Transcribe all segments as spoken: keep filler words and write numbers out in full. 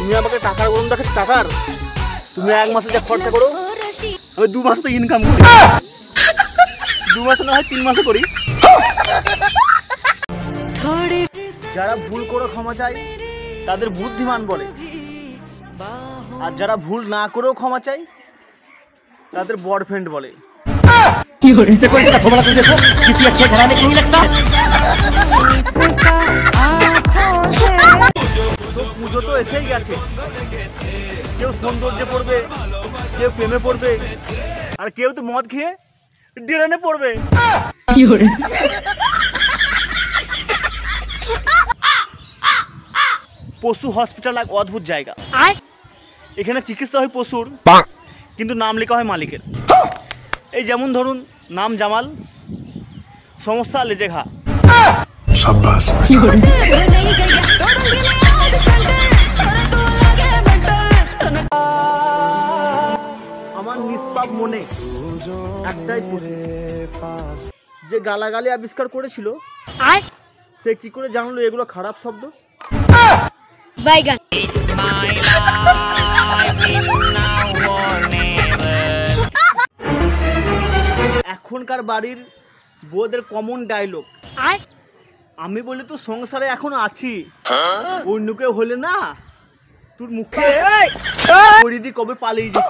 তুমি আমাকে টাকার গরম দেখাচ্ছ টাকার? তুমি এক মাসে যা খরচা করো আমি দু মাসে তো ইনকাম করি, দু মাসে না হয় তিন মাসে করি। যারা ভুল করে ক্ষমা চায় তাদের বুদ্ধিমান বলে, আর যারা ভুল না করেও ক্ষমা চায় তাদের বয়ফ্রেন্ড বলে। পুজো তো এসেই গেছে, কেউ সৌন্দর্যে পড়বে, কেউ প্রেমে পড়বে, আর কেউ তো মদ খেয়ে ডেরানে পড়বে। পশু হসপিটাল এক অদ্ভুত জায়গা, এখানে চিকিৎসা হয় পশুর কিন্তু নাম লেখা হয় মালিকের। এই যেমন ধরুন নাম জামাল, সমস্যা লেজে ঘা। আমার নিষ্পাপ মনে একটাই প্রশ্ন, যে গালাগালি আবিষ্কার করেছিল সে কি করে জানলো এগুলো খারাপ শব্দ? এখনকার বাড়ির বউদের কমন ডায়লগ, আমি বলি তো সংসারে এখনো আছি, অন্য কেউ হলে না তোর মুখে পরিধি কবে পালিয়ে যেত।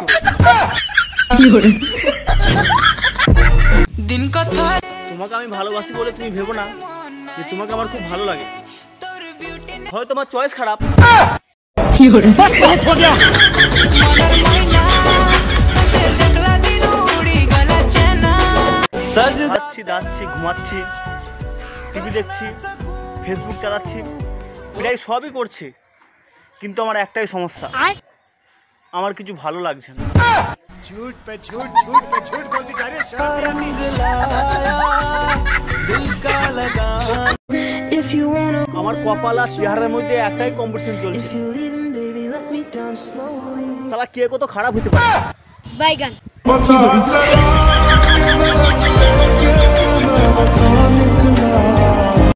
তোমাকে আমি ভালোবাসি বলে তুমি ভেবো না যে তোমাকে আমার খুব ভালো লাগে, হয়তো তোমার চয়েস খারাপ। যাচ্ছি যাচ্ছি ঘুমাচ্ছি, টিভি দেখছি, ফেসবুক চালাচ্ছি, প্রায় সবই করছি, কিন্তু আমার একটাই সমস্যা, আমার কিছু ভালো লাগছে না। আমার কপাল আর চেহারার মধ্যে একটাই কম্পিটিশন চলছে, শালা কে কত খারাপ হতে পারে। বাইগান